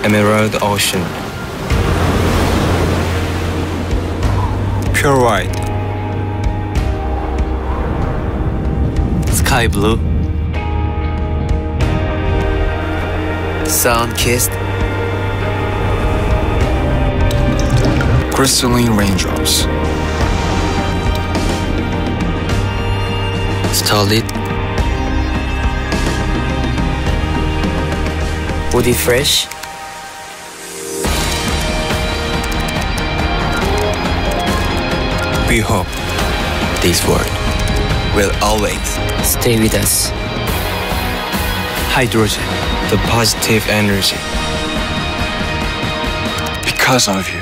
Emerald ocean. Pure white. Sky blue. Sun-kissed. Crystalline raindrops. Starlit. Woody fresh. We hope this world will always Stay with us. hydrogen, the positive energy. Because of you.